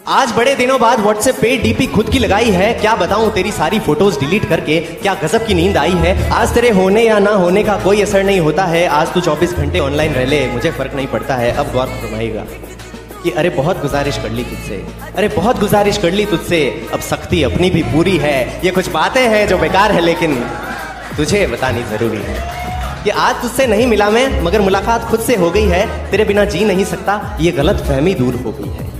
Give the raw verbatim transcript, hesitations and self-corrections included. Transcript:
आज बड़े दिनों बाद व्हाट्सएप पे डीपी खुद की लगाई है। क्या बताऊं तेरी सारी फोटोज डिलीट करके, क्या गजब की नींद आई है। आज तेरे होने या ना होने का कोई असर नहीं होता है। आज तू चौबीस घंटे ऑनलाइन रह ले, मुझे फर्क नहीं पड़ता है। अब गौर फरमाएगा कि अरे बहुत गुजारिश कर ली तुझसे, अरे बहुत गुजारिश कर ली तुझसे, अब सख्ती अपनी भी पूरी है। ये कुछ बातें हैं जो बेकार है लेकिन तुझे बतानी जरूरी है कि आज तुझसे नहीं मिला मैं, मगर मुलाकात खुद से हो गई है। तेरे बिना जी नहीं सकता, ये गलत फहमी दूर हो गई है।